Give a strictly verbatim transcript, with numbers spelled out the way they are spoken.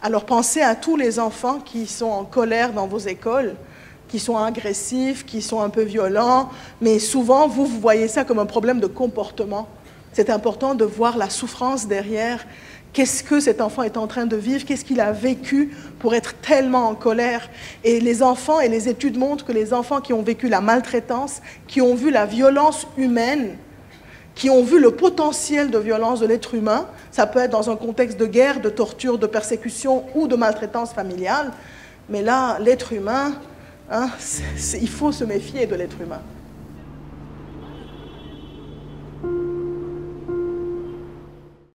Alors pensez à tous les enfants qui sont en colère dans vos écoles, qui sont agressifs, qui sont un peu violents, mais souvent, vous, vous voyez ça comme un problème de comportement. C'est important de voir la souffrance derrière. Qu'est-ce que cet enfant est en train de vivre? Qu'est-ce qu'il a vécu pour être tellement en colère? Et les enfants, et les études montrent que les enfants qui ont vécu la maltraitance, qui ont vu la violence humaine, qui ont vu le potentiel de violence de l'être humain, ça peut être dans un contexte de guerre, de torture, de persécution ou de maltraitance familiale, mais là, l'être humain, hein, c'est, c'est, il faut se méfier de l'être humain.